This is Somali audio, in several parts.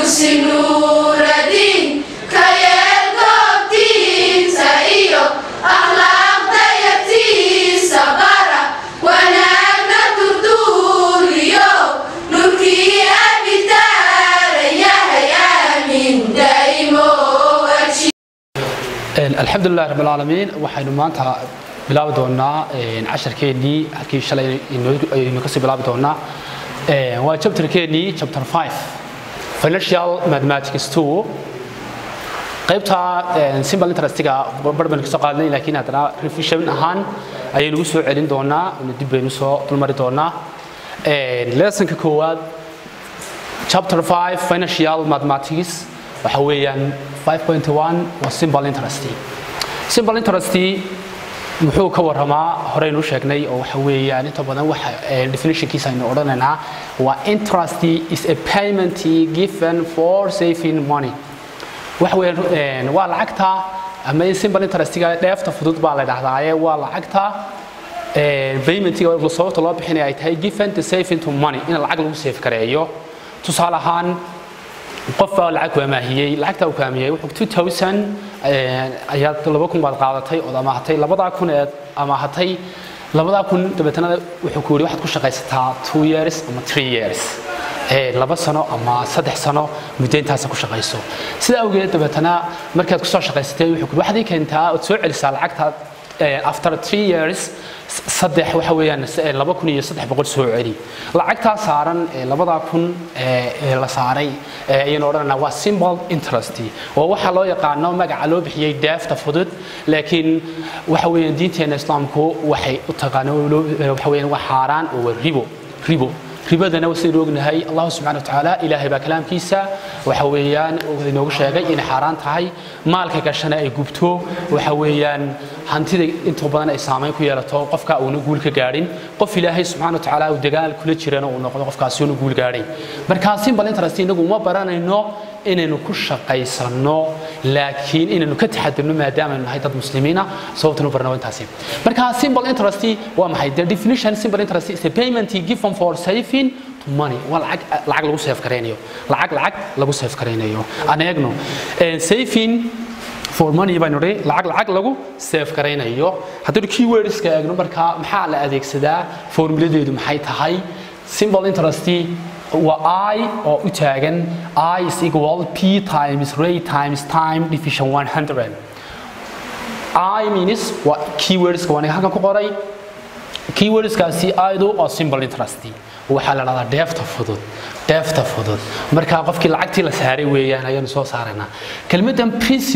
نور الدين كيالقبتين سايو أخلاق دايتي سبارة ونانا تدوريو نوركي أبتار يا من دايمو الحمد لله رب العالمين waxaynu maanta bilaabi doonaa 10keennii halkii shalay inoo ka soo bilaabi doonaa waa chapterkeennii chapter 5 financial mathematics 2 qaybta simple interest-ga barban ka soo qaadnay laakiin hadana revision ahaan ayaynu soo celin doonaa oo dib baynu soo dulmari doonaa lesson-ka koowaad chapter 5 financial mathematics waxa weeyaan 5.1 waa simple interest. Simple interest muxuu ka waramaa horeynu sheegnay oo waxa weeyaan inta badan waxa definition-kiisa aynu odhanaynaa waa interest is a payment given for saving money. Waxa weeyaan waa lacagta ama simple interest-ga dheefta fudud baa la yiraahdaa waa lacagta payment-ga oo sababta loo bixinayo ay tahay given to saving to money in lacag lagu save kareeyo. Tusaale ahaan qof lacag waamahiyay lacagta uu kaamiyay wuxuu 2000 ayaad 2000 baad qaadatay oo amahatay 2000 ee amahatay 2000 dabeetana wuxuu ku yiri waxaad ku shaqaysataa 2 years ama 3 years laba sano ama 3 sano muddo intaas ku shaqayso sida awgeed dabeetana markaad ku soo shaqaysatay wuxuu ku waxaad keentaa oo soo celisaa lacagta after 3 years saddex waxa weeyaan 2300 soo celi lacagta saaran 2000 la saaray ayaan oranaa waa simple interest oo waxa loo yaqaan magaca loo bixiyay deefta fudud laakiin waxa weeyaan diinteena islaamku waxay u taqaanaan waxa weeyaan wax xaraan oo ribo ribadana waa sidoo ognahay Allah subhanahu wa ta'ala ilaahay ba kalaamkiisa waxa weeyaan uu inoogu sheegay in xaraan tahay maalka gashana ay gubto waxa weeyaan hantida inta badan ay saameyn ku yeelato qofka uu guul ka gaarin qof ilaahay subhanahu wa ta'ala uu dagaal kula jirana uu noqdo qofkaasi uu guul gaaray marka simple interest inagu ma baranayno inaynu ku shaqaysano laakiin inaynu ka taxadirno maadaama aynu nahay dad muslimiina sababtuna barnaamij intaasi marka simple interest waa maxay the definition simple interest is a payment given for saving to money waa lacag lagu save kareynayo lacag lagu save kareynayo aan eegno saving for money baan nore lacag lagu save kareynayo haddii keywords ka eegno marka maxaa la adeegsadaa formuladeedu maxay tahay simple interest I or utagan I is equal P times rate times time division 100. I means what keywords ka wanaag halkan ku qoray keywords kaasi aydu oo simple interest waxa la yiraahdaa deefta fudud marka qofkii lacagtii la saaray weeyaan ayaan soo saarana kelmadan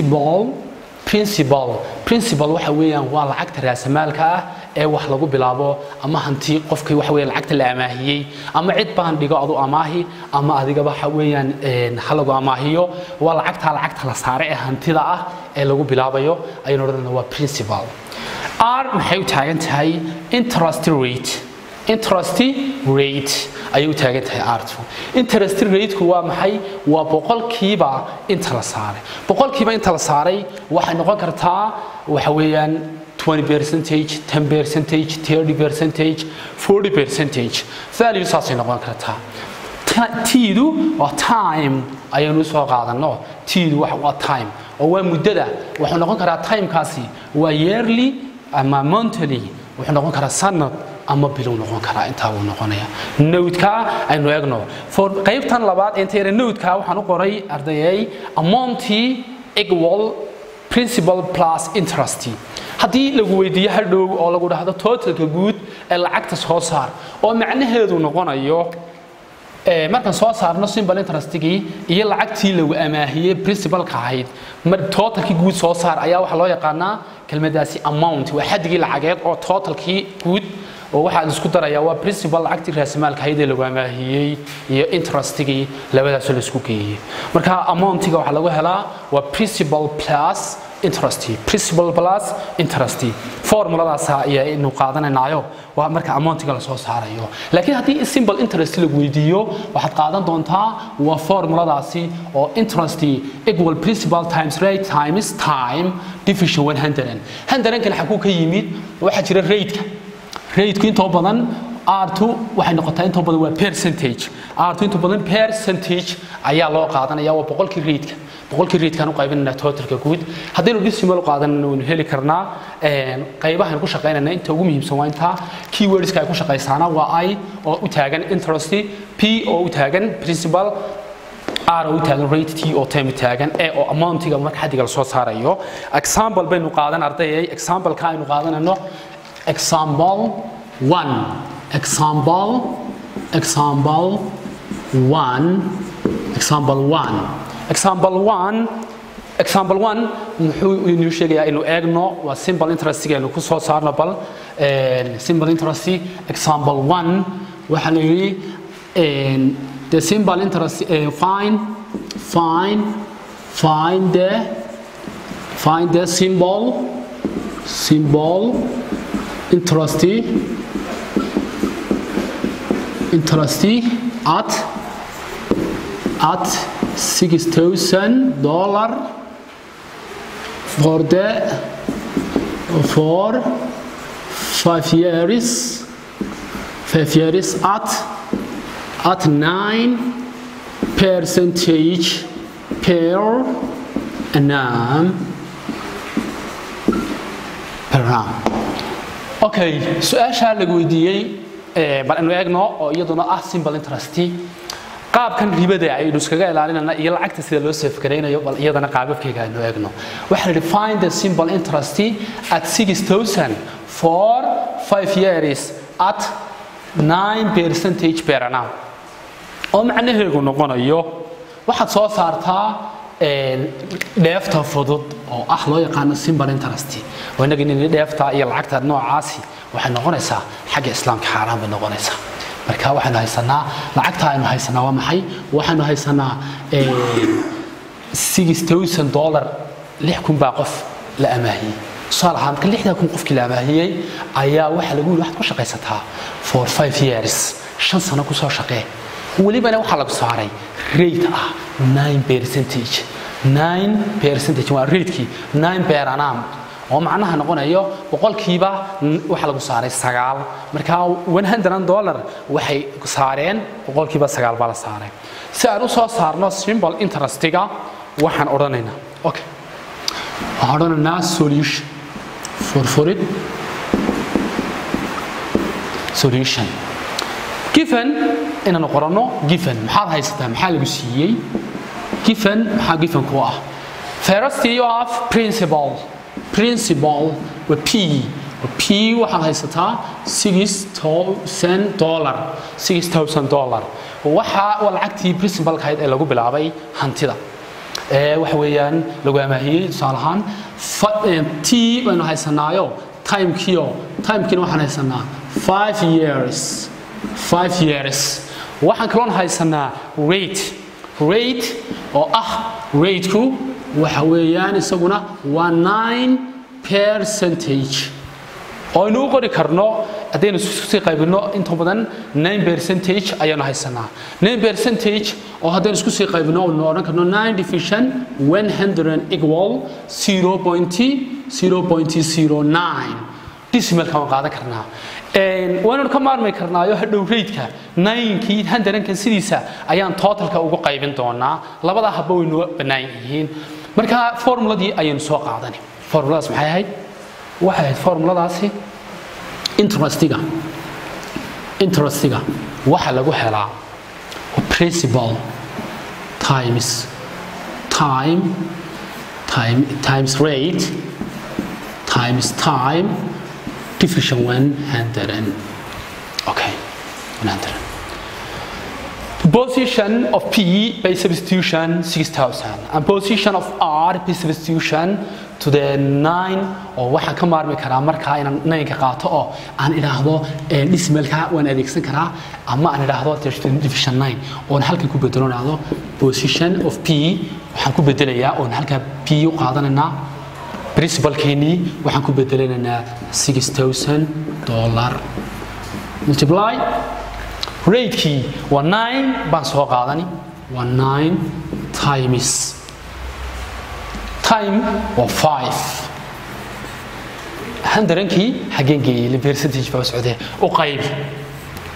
principal waxa weeyaan waa lacagta raasamaalka ah ee wax lagu bilaabo ama hanti qofkii waxa weeyaan lacagta la amaahiyay ama cid baan dhigo adu amaahi ama adiga waxa weeyaan halagu amaahiyo waa lacagta la saaray ee hantida ah ee lagu bilaabayo ayaan oranayna waa principal r maxay u taagan tahay interest rate ayuu taagan tahay artu interest rate ku waa maxay waa boqolkiiba inta la saaray boqolkiiba inta la saaray waxay noqon kartaa waxa weeyaan 20%, 10%, 30%, 40% value saasay noqon kartaa tiidu waa time ayaynu soo qaadano tiidu waa time oo waa muddada wuxuu noqon karaa timekaasi waa yearly ama monthly wuxuu noqon karaa sanad ama bilow noqon karaa inta uu noqonaya note-ka aynu eegno for qaybtan labaad inteena note-ka waxaan u qoray ardayay amount equal principal plus interest haddii lagu weydiiyo hadhow oo lagu dhaahdo totalka guud ee lacagta soo saar oo macnaheedu noqonayo markan soo saarno simple interest-gii iyo lacagtii lagu amaahiyay principal-ka ahayd mar totalkii guud soo saar ayaa waxa loo yaqaanaa kelmadaasi amount waa xaddigii lacageed oo totalkii guud oo waxa isku daraya waa principal lacagtii raasamaalka ahayd ee lagu amaahiyay iyo interest-gii labadaas la isku geeyay marka amount-ga waxa lagu helaa waa principal plus interest formuladaas ayaa inuu qaadanaynayo waa marka amount-ga la soo saarayo laakiin hadii simple interest lagu weydiiyo waxaad qaadan doontaa waa formuladaasi oo interest equal principal times rate times time division 100 kan xaquu ka yimid waxa jira rate-ku inta badan R2 waxay noqotaa inta badan waa percentage R2 inta badan percentage ayaa loo qaadanaya waa boqolkii reedka boqolkii reedkan u qaybinayna totalka guud hadaynu decimal qaadanayno waynu heli karnaa qaybahan ku shaqeynayna inta ugu muhiimsan waa inta keywords ka ay ku shaqeysaana waa I oo u taagan interest P oo u taagan principal R oo u taagan rate T oo time taagan A oo amountiga marka xadiga la soo saarayo example baynu qaadan ardayay example ka aynu qaadanayno example 1 example 1 muxuu inuu sheegayaa inuu eegno waa simple interest geenu ku soo saarno bal simple interest example 1 waxa la yiri the simple interest find the symbol interest at $6,000 for 5 years at 9% per annum. Okay, su'aasha lagu weydiiyay bal anu eegno oo iyaduna ah simple interest qaabkan ribada ay iskaga ilaalinayna iyo lacagta sida loo saf gareynayo bal iyadana qaababkeega aynu eegno waxa la define the simple interest at 6,000 for 5 years at 9% per annum oo macnaheedu noqonayo waxaad soo saartaa dheefta fudud oo ah loo yaqaan simple interest wanaga in dheefta iyo lacagta noocaasi waxay noqonaysaa xagga islaamka xaraam bay noqonaysaa marka waxaan haysanaa lacagta aynu haysanaa waa maxay waxaan haysanaa $6,000 6,000 baa qof la amaahiyay salaam ka 6,000 qofkii la amaahiyay ayaa waxa lagu yiri waxaad ku shaqaysataa for 5 years 5 sano ku soo shaqee walibana waxa lagu saaray rate ah 9% waa rate-kii 9 per annum oo macnaha noqonayo boqolkiiba waxa lagu saaray 9 marka $100 waxay ku saareen boqolkiiba 9 baa la saaray si aan u soo saarno simple interest-ga waxaan oranaynaa okay waxaan oranaynaa solution for it solution given inaan qorano given maxaad haysataa maxaa lagu siiyay given maxaa given ku ah first you have principal with P waxaad haysataa $6,000 waxa waa lacagtii principal-ka ee lagu bilaabay hantida waxa weeyaan lagu amaahiyay salahan T baynu haysanaayo time-kiina waxaan haysanaa 5 years waxaan kaloo haysanaa rate oo ah rate-ku waxa weeyaan isaguna waa 9% oo inuu qori karno hadaynu isku sii qaybino inta badan 9% ayaanu haysanaa 9% oo hadaynu isku sii qaybino oo oran karno 9 division 100 equal 0.09 decimal ka qaadan karnaa waanu ka maarmay karnaayo hadhow rate-ka 9kii 100kan sidiisa ayaan totalka ugu qaybin doonaa labada habba way noo banaan yihiin marka formuladii ayaan soo qaadanay formuladaas maxay ahayd waxay ahayd formuladaasi interest-ga waxa lagu helaa principal times rate times time division 100 okay 100 position of P by substitution 6,000 and position of R by substitution to the 9 oo waxa ka maarmi karaa marka inaan 9 ka qaato oo aan ilaahdo decimal-ka waan adeegsan karaa ama aan ilaahdo division 9 oo halkan ku bedelanaado position of P waxaan ku bedelayaa oo halka P u qaadanayna principal-keeni waxaan ku bedelaynaa $6,000 multiply rate-kii waa 9 baan soo qaadani waa 9 times time waa 5 100kii xageen geeyay percentage baa socday oo qayb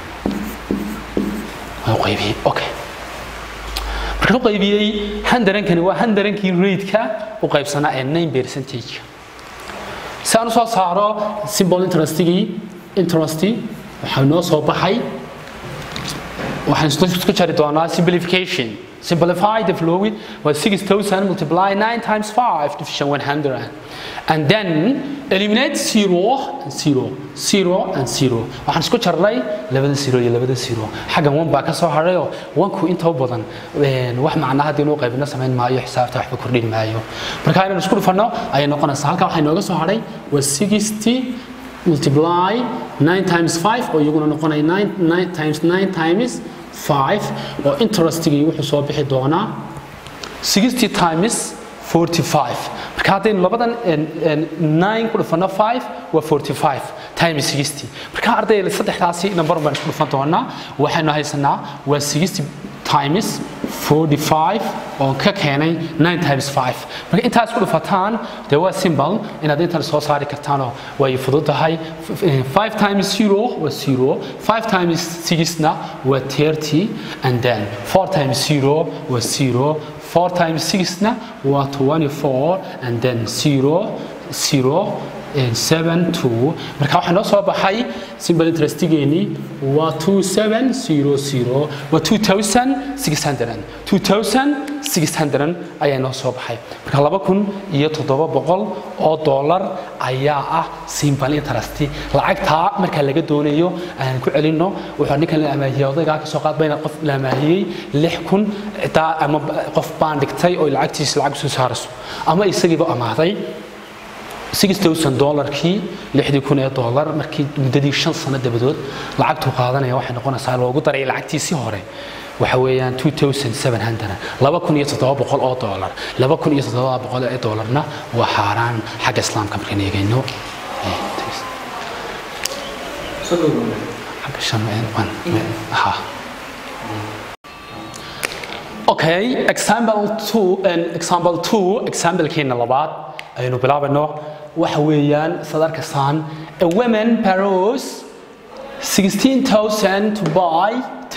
waan qaybiyay okay marka qaybiyay 100 kan waa 100 kii rate-ka u qaybsanaa ee 9% saan soo saaro simple interest waxaa noo soo baxay waxaan isku jari doonaa simplification simplify the following was 6000 multiply 9 times 5 division 100 and then eliminate 0 and 0 0 and 0 waxaan isku jarnay labada 0 iyo labada 0 xagan 1 baa ka soo harayo 1 ku inta badan wax macnaha hadii loo qaybino sameyn maayo xisaabta waxba kordhin maayo marka aynu isku dhufano ay noqonaysaa halka waxa inooga soo haray was 60 multiply 9 times 5 oo iyaguna noqonay 9 times 9 times 5 oo interest-igi wuxuu soo bixi doonaa 60 times 45 marka hadaynu labadan 9 ku dhufano 5 waa 45 times 60 marka ardayda saddexdaasi number baan isku dhufan doonaa waxaynu haysanaa waa 60 times 45 oo ka keenay 9 times 5 marka intaas ku dhufataan de waa simple inaad intan soo saari kartaan oo way fududahay 5 times 0 waa 0 5 times 6 na waa 30 and then 4 times 0 waa 0 4 times 6 na waa 24 and then 0 0 7 2 marka waxa noo soo baxay simple interest-geeni waa 2700 waa 2600 ayaa noo soo baxay marka 2700 oo dollar ayaa ah simple interest lacagta marka laga doonayo aan ku celino wuxuu ninkan la amaahiyay odayga ka soo qaad bayna qof la amaahiyay 6000 taa ama qof baan dhigtay oo lacagtiisa lacag soo saarayso ama isagiiba amaahday $6000 kii $6000 markii muddadii 5 sano dabadood lacagtu qaadanaya waxay noqonaysaa loogu daray lacagtiisii hore waxa weeyaan 2700 $2700 oo dollar $2700 ee dollarna waa xaraan xagga islaamka markaan eegayno xagga shameen ha okay example 2 example keena labaad aynu bilaabano waxa weeyaan sadarka saan a woman borrows 16000 to buy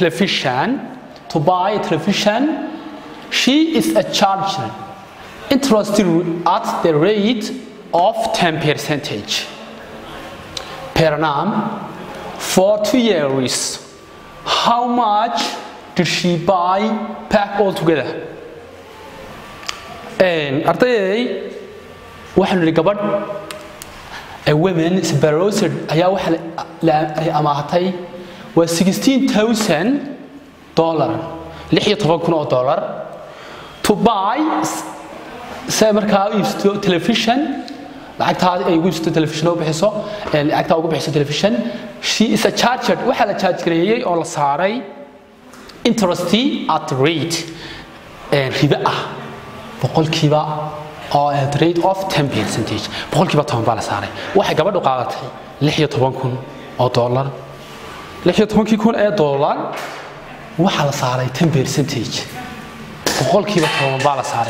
television she is a charged interest at the rate of 10% per annum for 2 years how much did she buy back altogether arday waxaan niri gabadh a woman is borrowed ayaa waxa la amaahatay waa $16000 $16000 to buy say markaa iibsato television lacagtaada ay ugu iibsato television oo bixiso lacagta ugu bixiso television she is a charged waxa la charge gareeyay oo la saaray interest at rate riba ah boqolkiiba oo at rate of 10% boqolkiiba 10 baa la saaray waxay gabadhu qaadatay $16000 $16000 ee dollar waxa la saaray 10% boqolkiiba 10 baa la saaray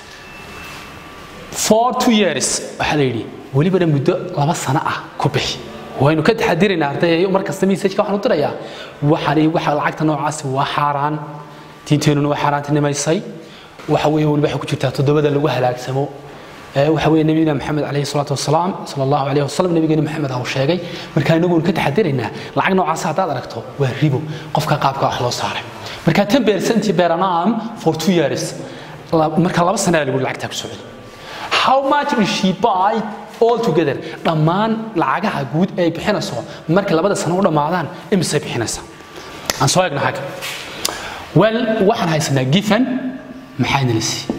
for 2 years waxa la yiri waliba muddo 2 sano ah ku bixi waynu ka taxadirinaa ardayda markasta message-ka waxaan u dirayaa waxa lacagta noocaas waa xaraan diinteenu waa xaraantinimaysay waxa weeye waliba waxa ku jirta todobada lagu halaagsamo waxa weeye nabiga maxamed alayhi salaatu wasalaam sallallahu alayhi wasallam nabiga maxamed uu sheegay marka inagu ka taxadirinaa lacag noocaas hadaad aragto waa ribo qofka qaabka wax loo saaray marka 10% per annum for 2 years marka 2 sano lagu lacagta ku socdo how much did she buy all together dhamaan lacagaha guud ay bixinayso marka 2 sano u dhamaadaan imise bixinaysa aan soo eegna xaga well waxaan haysanaa given maxayna la siiyay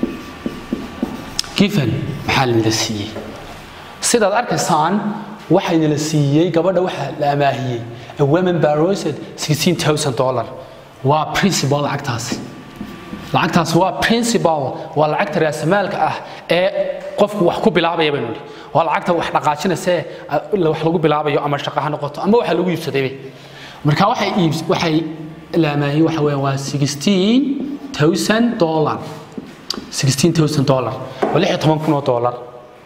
given maxaa la siiyay sidaad arkaysaan waxayna la siiyay gabadha waxa la amaahiyay a woman borrows $16000 waa principal lacagtaas waa principal waa lacagta raasamaalka ah ee qofku wax ku bilaabaya baan niri waa lacagta wax dhaqaajinaysa wax lagu bilaabayo ama shaqo ha noqoto ama waxa lagu iibsaday marka waxay la amaahiyay waxa weeye waa $16000 $16000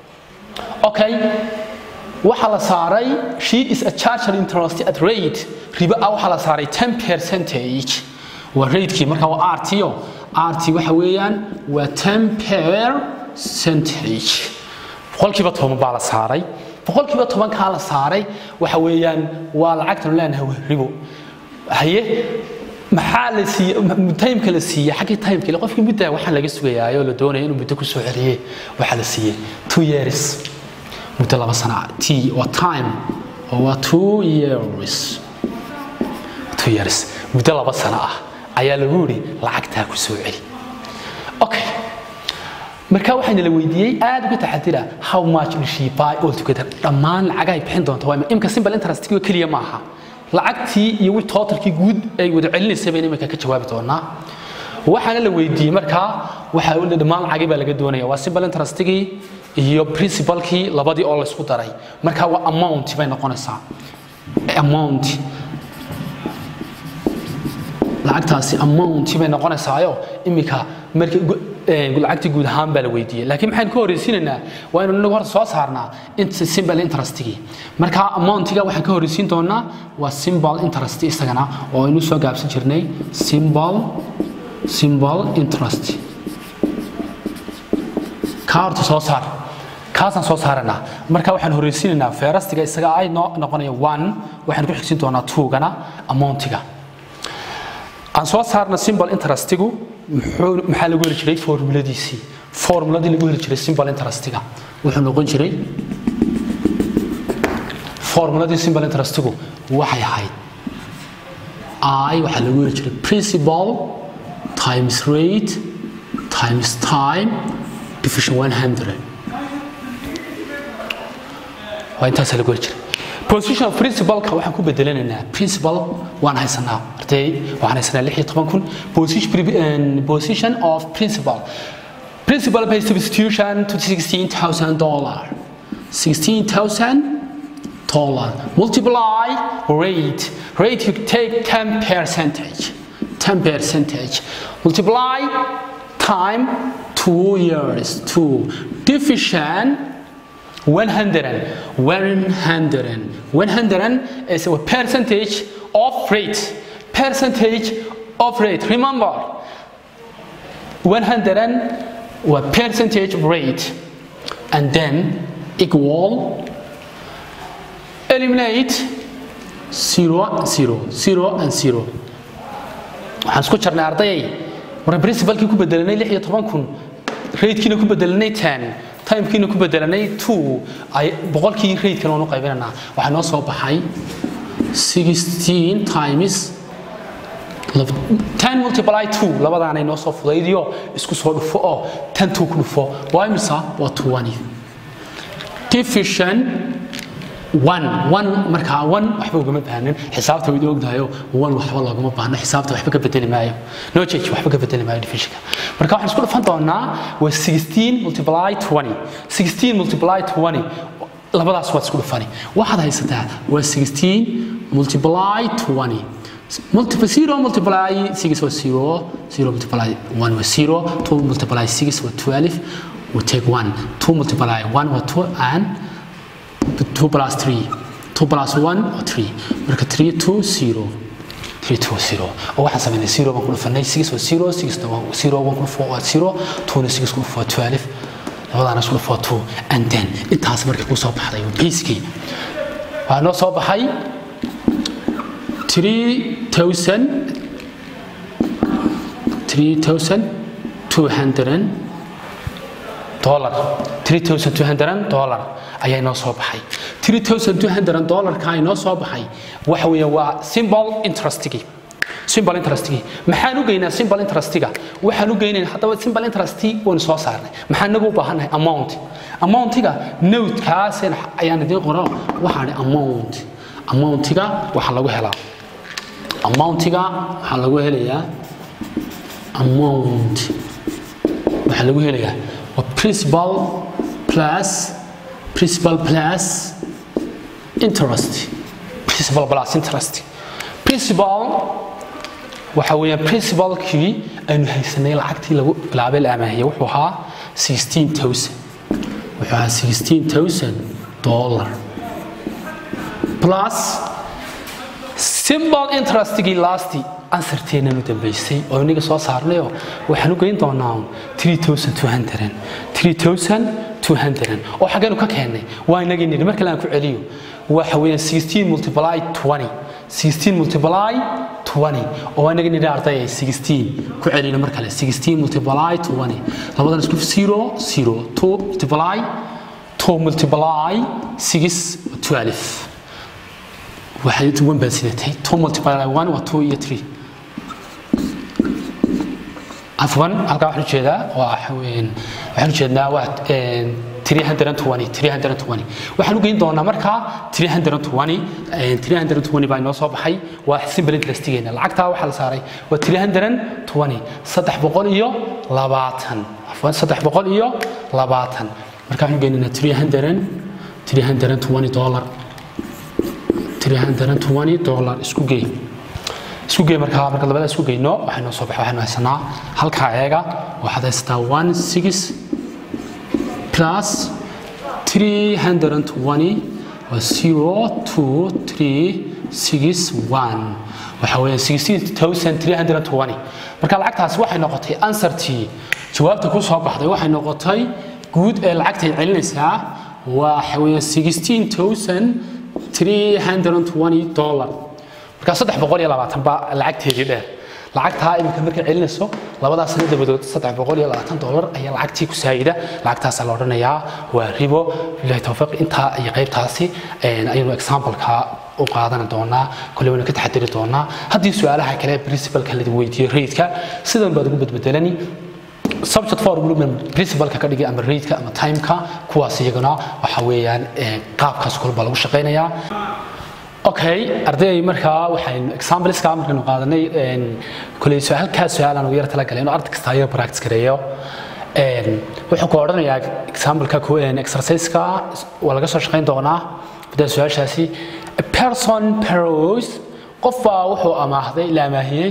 okay waxa la saaray she is a charged interest at rate riba waxa la saaray 10% waa rate-kii marka waa RT waxa weeyaan waa 10% boqolkiiba 10 baa la saaray boqolkiiba 10 ka la saaray waxa weeyaan waa lacagtan leenahay ribo haye maxaa la siiyay time-ka la siiyay xaqi time-ka qofkii muddo waxa laga sugayaa la doonayo inuu muddo ku soo celiyay waxa la siiyay 2 years muddo 2 sano t or time or 2 years muddo 2 sano ayaa lagu yiri lacagta ku soo celi okay marka waxaan la weydiiyay aad uga taxadira how much will she buy all together dhammaan lacag ay bixin doonto waa imka simple interest kaliya maaha lacagtii iyo wixii totalkii guud ay wada celinaysa baan imka ka jawaabi doonaa waxaan la weydiiyay marka waxa uu dhammaan lacag baa laga doonayaa waa simple interest iyo principal-kii labadii oo la isku daray marka waa amount bay noqonaysaa amount lacagtaasi amount bay noqonaysaa imika markii lacagtii guud ahaan baa la weydiiyay laakiin maxaan ka horeysiinaynaa waa inuu nagu horta soo saarnaa inta simple interest-kii marka amount-ga waxaan ka horeysiin doonaa waa simple interest isagana oo inuu soo gaabsan jirnay simple interest kaarta soo saar kaasan soo saarana marka waxaan horeysiinaynaa first-ga isaga ay noqonayo 1 waxaan ku xigsiin doonaa 2-gana amount-ga aan soo saarna simple interest-gu maxaa lagu heli jiray formuladii lagu heli jiray simple interest-ga wuxuu noqon jiray formuladii simple interest-gu waxay ahayd I waxa lagu heli jiray principal times rate times time division 100 waa intaas lagu heli jiray position of principal ka waxaan ku bedelanaynaa principal waan haysanaa arday waxaan haysanaa 16,000 position of principal by substitution to $16,000 multiply rate you take 10% multiply time 2 years 2 division 100 is a percentage of rate remember 100 was percentage of rate and then equal eliminate 0 and 0 waxaan isku jarnay arday marka principal-kii ku bedelanay 16,000 rate-kiina ku bedelanay 10 time-kiina ku bedelanay 2 ay boqolkii rate-kan oo qaybinana waxa noo soo baxay 16 times 10 multiply 2 labadaanay noo soo fudaydiyo isku soo dhufo oo 10 2 ku dhufo waa imisa waa 20 division 1 marka 1 waxba ugama baahanin xisaabta way ogdahay 1 waxba laguma baahna xisaabta waxba ka bedeli maayo no change waxba ka bedeli maayo division marka waxaan isku dhufan doonaa waa 16 multiply 20 labadaas waa isku dhufani waxaad haysataa waa 16 multiply 20 multiply 0 multiply 6 was 0 multiply 1 was 0 2 multiply 6 was 12 we take 1 2 multiply 1 was 2 and 2 plus 3 2 plus 1 or 3 marka 3 2 0 3 2 0 oo waxaan sameynay 0 baan ku dhufanay 6 was 0 6 waa 0 baan ku dhufo waa 0 2 6 ku dhufo 12 labadana isku dhufo 2 and then intaas marka ku soo baxday basic waa noo soo baxay $3,200 ayaa noo soo baxay $3,200 ka ay noo soo baxay waxa weeye waa simple interest-gi maxaan u geynaa simple interest-ga waxaan u geynaynaa hadaba simple interest waan soo saarnay maxaan nagu u baahanahay amount-ga note-kaas ayaan idin qoro waxaan amount-ga waxa lagu helaa amount-ga waxa lagu helayaa waxa lagu helayaa principal plus interest principal waxa weeyaan principal-kii aynu haysanay lacagtii lagu bilaabay la amaahiyay wuxuu ahaa $16,000 plus simple interest gii last answer teena nu dambeysay oo iniga soo saarnayo waxaan u geyn doonaa 3200 oo xageenu ka keenay waa inagii nidhi marka aan ku celiyo waxa weeyaan 16 multiply 20 16 multiply 20 oo inagii nidhi arday 16 ku celino marka kale 16 multiply 20 labadan isku 0 0 2 multiply 6 12 waxay 1 baasinatay 2 multiply 1 waa 2 iyo 3 afwan halka waxaan jeedaa waxaan jeednaa waa 320 waxaan u geyn doonaa marka 320 baa inoo soo baxay waa simple interest-geena lacagta waxa la saaray waa 320 320 afwan 320 marka waxaan u geynaynaa 320 dollar $320 isku geey marka labada isku geeyno waxaan soo baxay waxaan haysanaa halka ayaga waxa haystaa 16 plus 320 waa 02361 waxa weeye 16320 marka lacagtaas waxay noqotay answertii jawaabta ku soo baxday waxay noqotay guud ee lacagta celinaysaa waxa weeye 16320 marka 320 ba lacagteedii dheer lacagta imika markay celinayso labadaas sano dabadood $320 ayaa lacagtii ku saayida lacagtaas la oranayaa waa ribo billahi tawfiq inta ay qaybtaasi aynu example-ka u qaadan doonaa kulliba ka taxadiri doonaa hadii su'aalaha kale principal-ka la weydiiyo rate-ka sidan baad ugu badbedelani subject for principal-ka ka dhigay ama rate-ka ama time-ka kuwaas iyaguna waxa weeyaan qaabkaas kulba lagu shaqeynayaa okay arday marka waxaan examples ka markaan qaadanay kulay su'aal aan yar tala galay inuu arday kasta ay practice gareeyo wuxuu ku oranayaa example-ka exercise-ka waa laga soo shaqeyn doonaa bada su'aashaasi a person borrows qof wuxuu amaahday la amaahiyay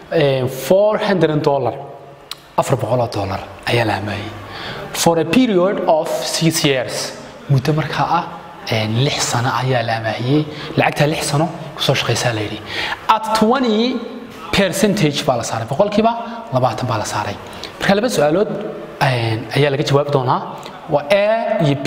$400 $400 ayaa la amaahiyay for a period of 6 years muddo markaa 6 sano ayaa la amaahiyay lacagta 6 sano ku soo shaqeysaa leeyahay at 20% baa la saaray boqolkiiba 20 baa la saaray marka laba su'aalood ayaa laga jawaab doonaa waa A iyo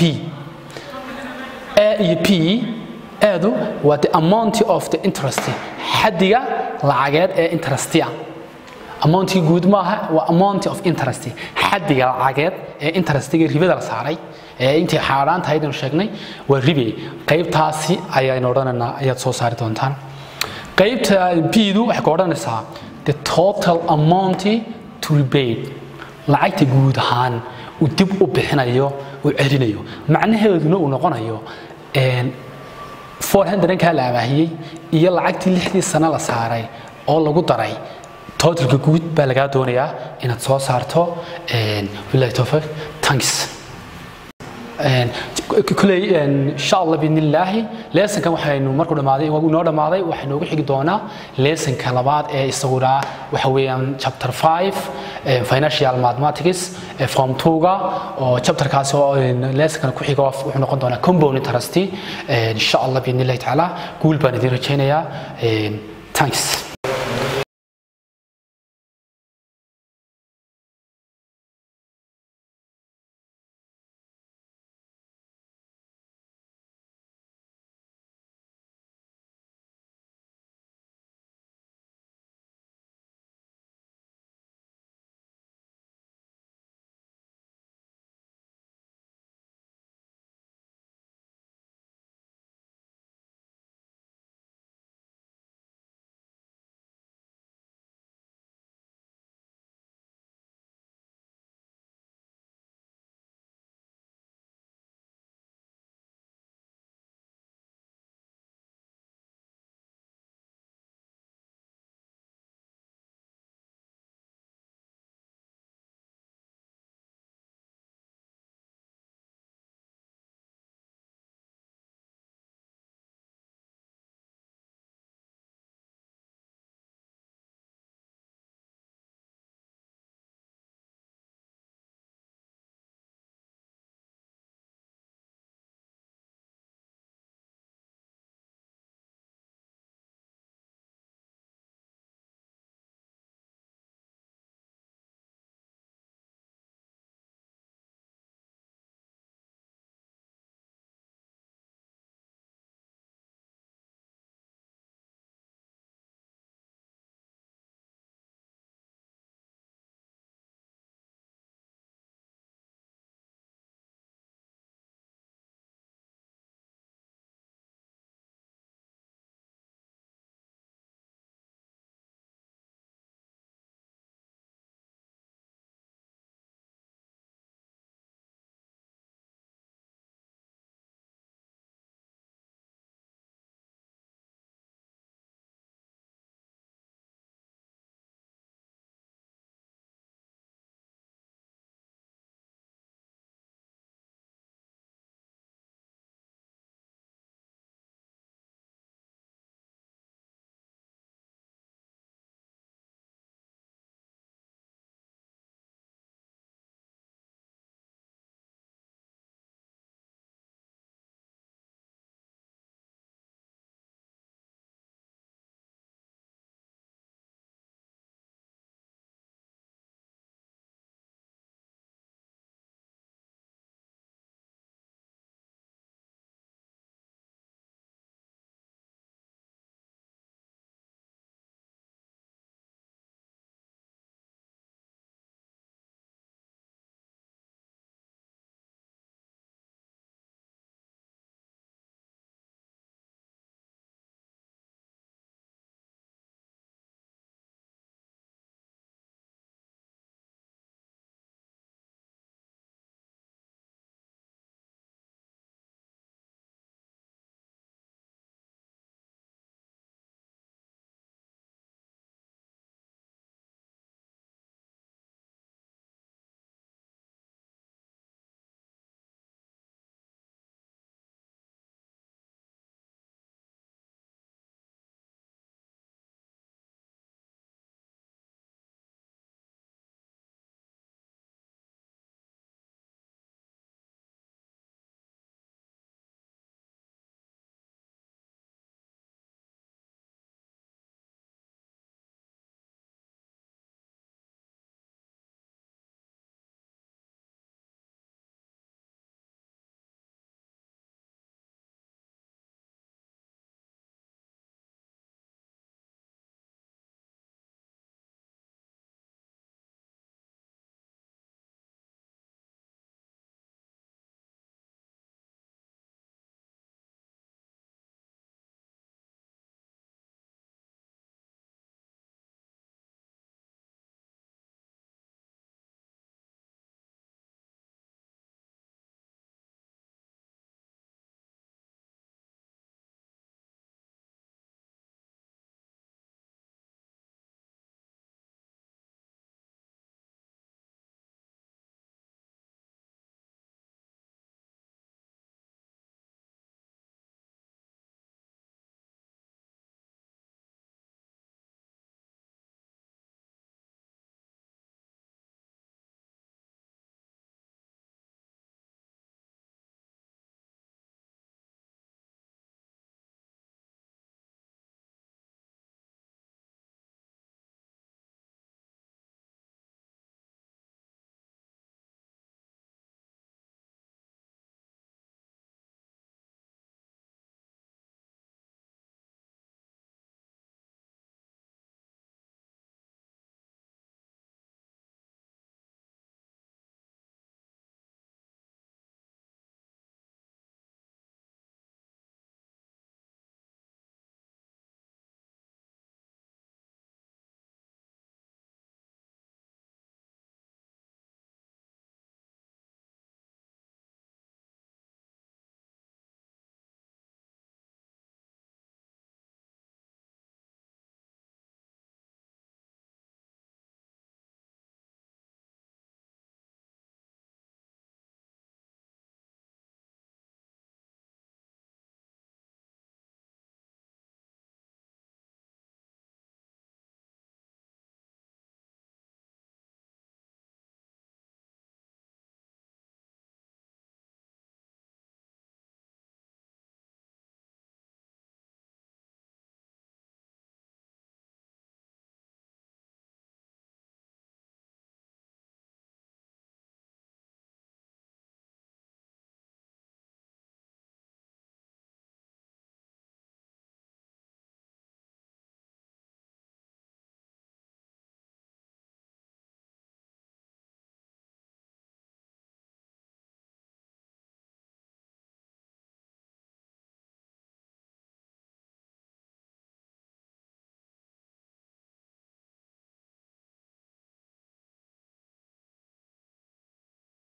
P aadu waa the amount of the interest xadiga lacageed ee interest-ya amount guud maaha waa amount of interest xadiga lacageed ee interest-ga ribada la saaray intii xaaraan tahay inuu sheegnay waa ribe qaybtaasi ayaan odhanaynaa ayaad soo saari doontaan qaybta P-du waxay ku odhanaysaa the total amount to repay lacagta guud ahaan uu dib u bixinayo uu celinayo macnaheeduna uu noqonayo 400 ka la amaahiyay iyo lacagtii 6 sano la saaray oo lagu daray totalka guud baa laga doonayaa inaad soo saarto billahi tawfiq thanks كلي إن شاء الله بإذن الله لسن كم حين مركو دماضي ونور دماضي وحين نوجي حقدونا لسن كلابات الصورة وحويان chapter 5 financial mathematics from توجا أو chapter كاسو لسن كنا كوحي قاف وحنا قدونا compound interest إن شاء الله بإذن الله تعالى قول بندير تشينيا thanks